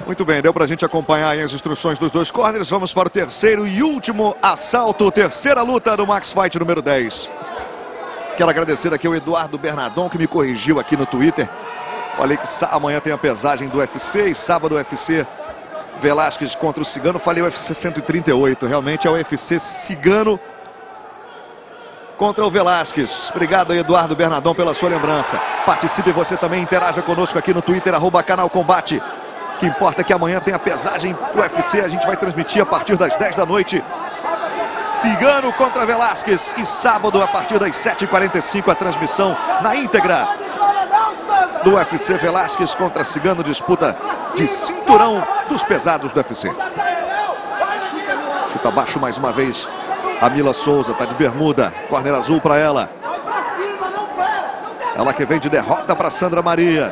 Muito bem, deu pra gente acompanhar aí as instruções dos dois corners. Vamos para o terceiro e último assalto, terceira luta do Max Fight número 10. Quero agradecer aqui ao Eduardo Bernardon, que me corrigiu aqui no Twitter. Falei que amanhã tem a pesagem do UFC e sábado o UFC Velasquez contra o Cigano. Falei o UFC 138, realmente é o UFC Cigano contra o Velasquez. Obrigado aí, Eduardo Bernardon, pela sua lembrança. Participe você também, interaja conosco aqui no Twitter, @Canal Combate. O que importa é que amanhã tem a pesagem do UFC. A gente vai transmitir a partir das 10 da noite. Cigano contra Velasquez. E sábado, a partir das 7h45, a transmissão na íntegra do UFC Velasquez contra Cigano. Disputa de cinturão dos pesados do UFC. Chuta baixo mais uma vez. A Mila Souza tá de bermuda. Corner azul para ela. Ela que vem de derrota para Sandra Maria.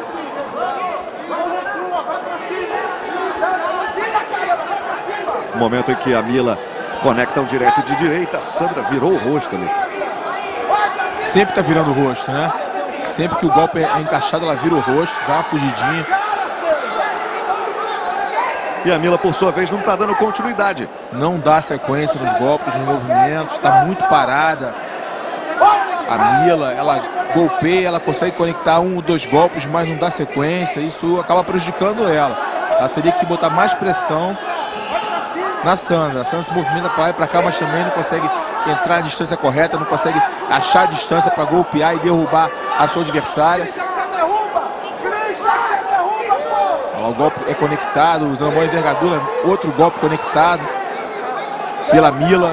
Momento em que a Mila conecta um direto de direita. A Sandra virou o rosto ali. Sempre tá virando o rosto, né? Sempre que o golpe é encaixado, ela vira o rosto, dá uma fugidinha. E a Mila, por sua vez, não tá dando continuidade. Não dá sequência nos golpes, nos movimentos, tá muito parada. A Mila, ela golpeia, ela consegue conectar 1 ou 2 golpes, mas não dá sequência. Isso acaba prejudicando ela. Ela teria que botar mais pressão na Sandra. A Sandra se movimenta para lá e para cá, mas também não consegue entrar na distância correta, não consegue achar a distância para golpear e derrubar a sua adversária. O golpe é conectado, usando a boa envergadura, outro golpe conectado pela Mila.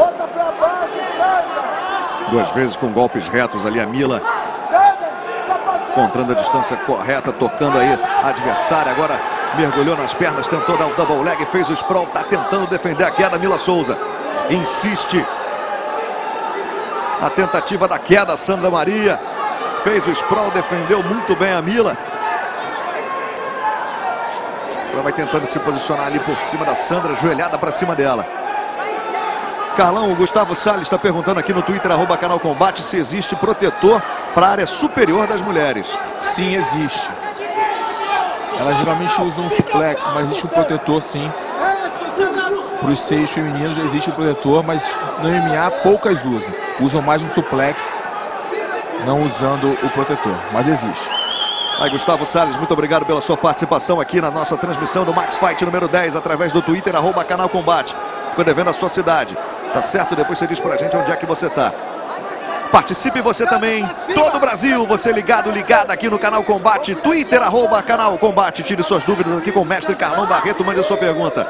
2 vezes com golpes retos ali a Mila, encontrando a distância correta, tocando aí a adversária. Agora mergulhou nas pernas, tentou dar o double leg, fez o sprawl, está tentando defender a queda. Mila Souza insiste na tentativa da queda. Sandra Maria fez o sprawl, defendeu muito bem a Mila. Ela vai tentando se posicionar ali por cima da Sandra, joelhada para cima dela. Carlão, o Gustavo Salles está perguntando aqui no Twitter, @Canal Combate, se existe protetor para a área superior das mulheres. Sim, existe. Elas geralmente usam um suplex, mas existe um protetor, sim. Para os seios femininos existe um protetor, mas no MMA poucas usam. Usam mais um suplex, não usando o protetor, mas existe. Aí, Gustavo Salles, muito obrigado pela sua participação aqui na nossa transmissão do Max Fight número 10, através do Twitter, @Canal Combate. Ficou devendo a sua cidade, tá certo? Depois você diz pra gente onde é que você tá. Participe você também, todo o Brasil, você ligado, ligada aqui no Canal Combate, Twitter, @Canal Combate. Tire suas dúvidas aqui com o mestre Carlão Barreto, mande a sua pergunta.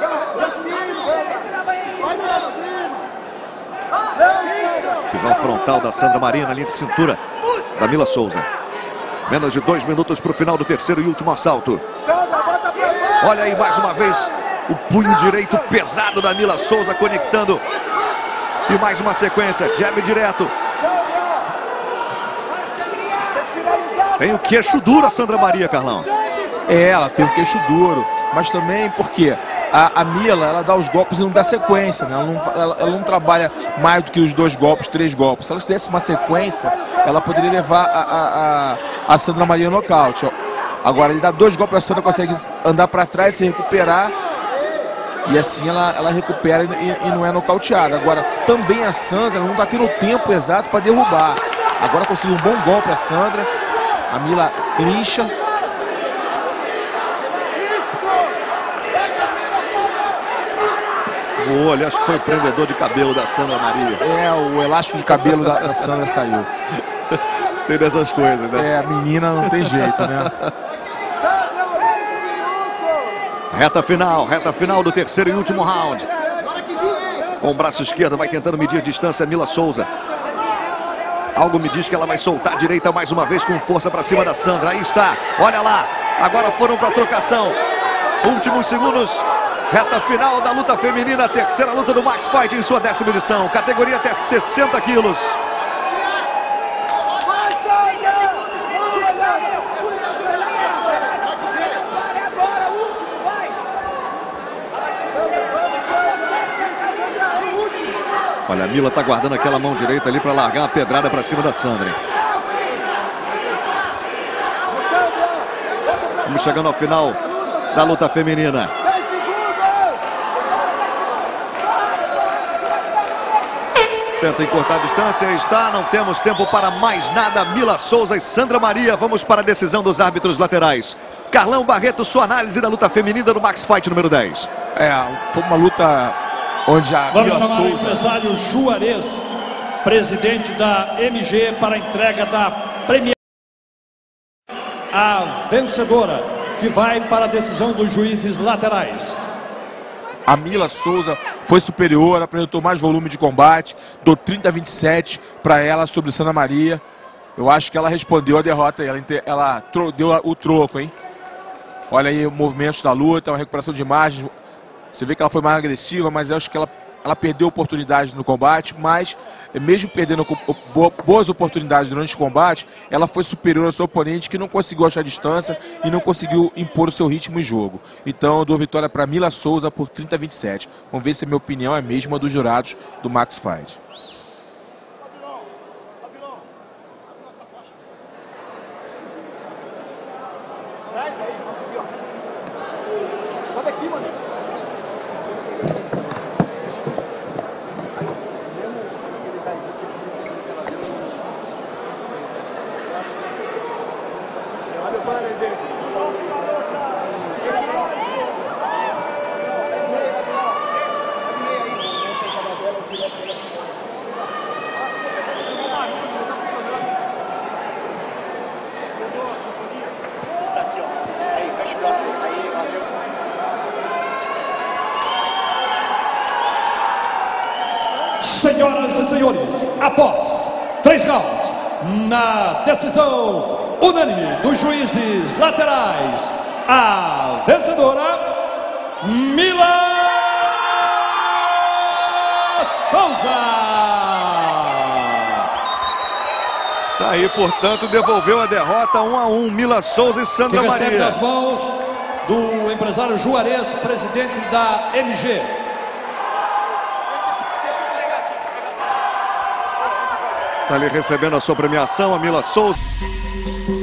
Pisão frontal da Sandra Maria na linha de cintura da Mila Souza. Menos de 2 minutos para o final do terceiro e último assalto. Olha aí mais uma vez o punho direito pesado da Mila Souza conectando. E mais uma sequência, jab direto. Tem o queixo duro a Sandra Maria, Carlão. É, ela tem o queixo duro, mas também porque a Mila, ela dá os golpes e não dá sequência, né? Ela não trabalha mais do que os 2 golpes, 3 golpes. Se ela tivesse uma sequência, ela poderia levar a Sandra Maria no nocaute. Agora ele dá 2 golpes, a Sandra consegue andar para trás, se recuperar, e assim ela recupera e não é nocauteada. Agora também a Sandra não está tendo o tempo exato para derrubar. Agora conseguiu um bom golpe a Sandra. A Mila clincha. Olha, acho que foi o prendedor de cabelo da Sandra Maria. É, o elástico de cabelo da Sandra saiu. Tem dessas coisas, né? É, a menina não tem jeito, né? Reta final do terceiro e último round. Com o braço esquerdo vai tentando medir a distância Mila Souza. Algo me diz que ela vai soltar a direita mais uma vez com força para cima da Sandra. Aí está, olha lá. Agora foram para a trocação. Últimos segundos. Reta final da luta feminina, terceira luta do Max Fight em sua 10ª edição. Categoria até 60 quilos. Olha, a Mila tá guardando aquela mão direita ali para largar uma pedrada para cima da Sandra. Vamos chegando ao final da luta feminina. Tenta encurtar a distância, está, não temos tempo para mais nada. Mila Souza e Sandra Maria, vamos para a decisão dos árbitros laterais. Carlão Barreto, sua análise da luta feminina do Max Fight número 10. Foi uma luta onde a Vamos Mila chamar Souza... o empresário Juarez, presidente da MG, para a entrega da premiação. A vencedora, que vai para a decisão dos juízes laterais. A Mila Souza foi superior, apresentou mais volume de combate, dou 30-27 para ela sobre Sandra Maria. Eu acho que ela respondeu a derrota, ela deu o troco, hein? Olha aí os movimentos da luta, uma recuperação de imagens. Você vê que ela foi mais agressiva, mas eu acho que ela perdeu oportunidades no combate, mas mesmo perdendo boas oportunidades durante o combate, ela foi superior ao seu oponente, que não conseguiu achar distância e não conseguiu impor o seu ritmo em jogo. Então eu dou vitória para Mila Souza por 30-27. Vamos ver se a minha opinião é a mesma dos jurados do Max Fight. Senhoras e senhores, após 3 rounds, na decisão unânime dos juízes laterais, a vencedora, Mila Souza. Tá aí, portanto, devolveu a derrota 1-1, Mila Souza e Sandra que recebe Maria. das mãos do empresário Juarez, presidente da MG. Está ali recebendo a sua premiação, a Mila Souza.